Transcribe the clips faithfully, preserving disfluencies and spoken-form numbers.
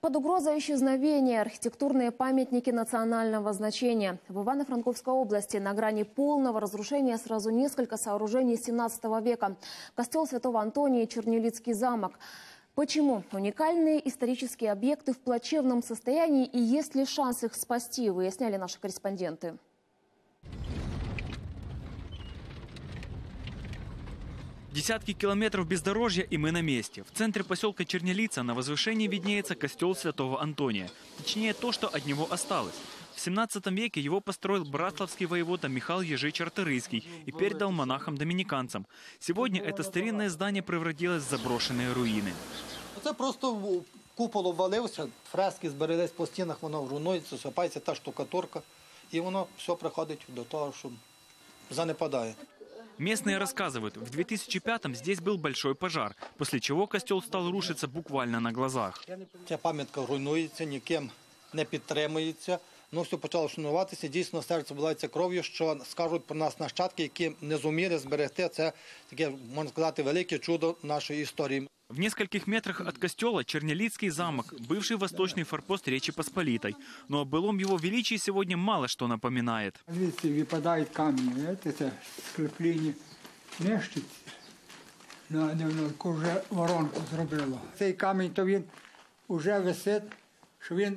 Под угрозой исчезновения архитектурные памятники национального значения. В Ивано-Франковской области на грани полного разрушения сразу несколько сооружений семнадцатого века. Костел Святого Антония и Чернелицкий замок. Почему уникальные исторические объекты в плачевном состоянии и есть ли шанс их спасти, выясняли наши корреспонденты. Десятки километров бездорожья, и мы на месте. В центре поселка Чернелица на возвышении виднеется костел Святого Антония. Точнее, то, что от него осталось. В семнадцатом веке его построил братславский воевода Михаил Ежи-Чарторийский и передал монахам-доминиканцам. Сегодня это старинное здание превратилось в заброшенные руины. Это просто купол обвалився, фрески зберелись по стінах, воно руйнується, сипається та штукатурка, і воно все приходить до того, що занепадає. Местные рассказывают, в две тысячи пятом здесь был большой пожар, после чего костел стал рушиться буквально на глазах. Ця пам'ятка руйнується, ніким не підтримується. Ну, все почало шануватися, дійсно серце вливається кров'ю, що скажуть про нас нащадки, які не зуміли зберегти. Це таке, можна сказати, велике чудо нашої історії. В нескольких метрах от костела Чернелицкий замок, бывший восточный форпост Речи Посполитой. Но о былом его величии сегодня мало что напоминает. Звідси випадають камні, це склеплення нещиць. Вже воронку зробило. Цей камінь, то він вже висить, що він,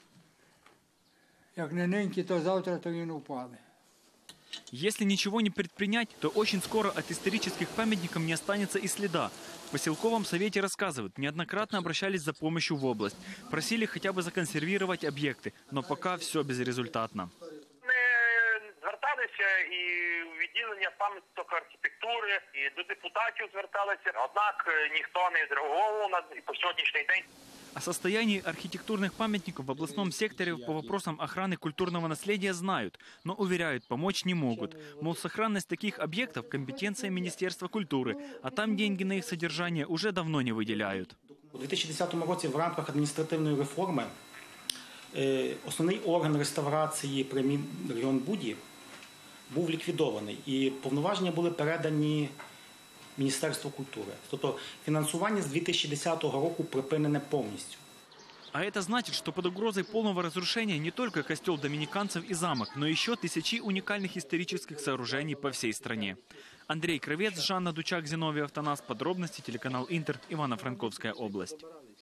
як не ниньки, то завтра, то він упаде. Если ничего не предпринять, то очень скоро от исторических памятников не останется и следа. В поселковом совете рассказывают, неоднократно обращались за помощью в область. Просили хотя бы законсервировать объекты, но пока все безрезультатно. Ми зверталися і у відділення пам'яток архітектури, і до депутатів зверталися, однак ніхто не зреагував на по сьогоднішній день. О состоянии архитектурных памятников в областном секторе по вопросам охраны культурного наследия знают, но уверяют, помочь не могут. Мол, сохранность таких объектов – компетенция Министерства культуры, а там деньги на их содержание уже давно не выделяют. У дві тисячі десятому році в рамках адміністративної реформи основний орган реставрації при районбуді був ліквідований і повноваження були передані Министерство культуры. Тобто финансирование с две тысячи десятого року припинене полностью. А это значит, что под угрозой полного разрушения не только костел доминиканцев и замок, но еще тысячи уникальных исторических сооружений по всей стране. Андрей Кравец, Жанна Дучак, Зиновий Автонас. Подробности телеканал Интер, Ивано-Франковская область.